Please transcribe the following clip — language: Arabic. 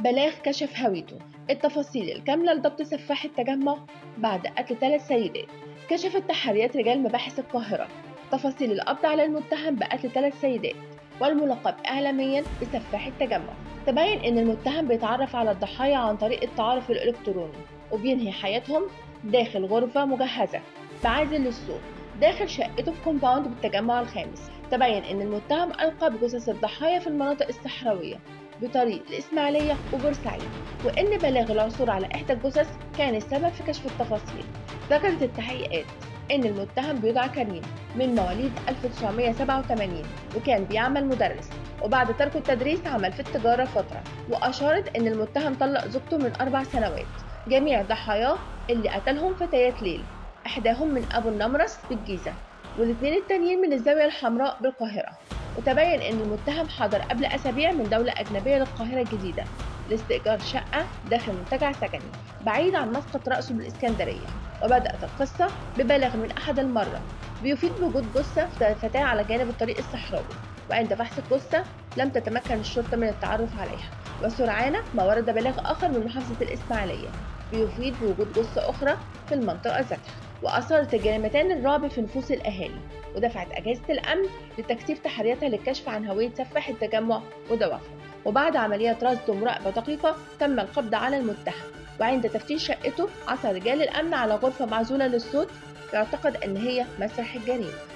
بلاغ كشف هويته. التفاصيل الكاملة لضبط سفاح التجمع بعد قتل 3 سيدات. كشفت تحريات رجال مباحث القاهرة تفاصيل القبض على المتهم بقتل 3 سيدات والملقب إعلاميا بسفاح التجمع. تبين إن المتهم بيتعرف على الضحايا عن طريق التعارف الإلكتروني وبينهي حياتهم داخل غرفة مجهزة بعازل للصوت داخل شقته في كومباوند بالتجمع الخامس. تبين إن المتهم ألقى بجثث الضحايا في المناطق الصحراوية بطريق الإسماعيلية وبورسعيد، وإن بلاغ العثور على إحدى الجثث كان السبب في كشف التفاصيل. ذكرت التحقيقات إن المتهم بيدعى كريم من مواليد 1987 وكان بيعمل مدرس، وبعد ترك التدريس عمل في التجارة فترة. وأشارت إن المتهم طلق زوجته من 4 سنوات. جميع ضحاياه اللي قتلهم فتيات ليل، إحداهم من أبو النمرس بالجيزة والاثنين التانيين من الزاوية الحمراء بالقاهرة. وتبين إن المتهم حضر قبل أسابيع من دولة أجنبية للقاهرة الجديدة لاستئجار شقة داخل منتجع سكني بعيد عن مسقط رأسه بالإسكندرية. وبدأت القصة ببلاغ من أحد المرة بيفيد بوجود جثة فتاة على جانب الطريق الصحراوي، وعند فحص الجثة لم تتمكن الشرطة من التعرف عليها. وسرعان ما ورد بلاغ آخر من محافظة الإسماعيلية بيفيد بوجود جثة أخرى في المنطقة ذاتها، وأثارت الجريمتان الرعب في نفوس الأهالي، ودفعت أجهزة الأمن لتكثيف تحرياتها للكشف عن هوية سفاح التجمع ودوافعه. وبعد عملية رصد ومراقبة دقيقة تم القبض على المتهم، وعند تفتيش شقته عثر رجال الأمن على غرفة معزولة للصوت يعتقد أن هي مسرح الجريمة.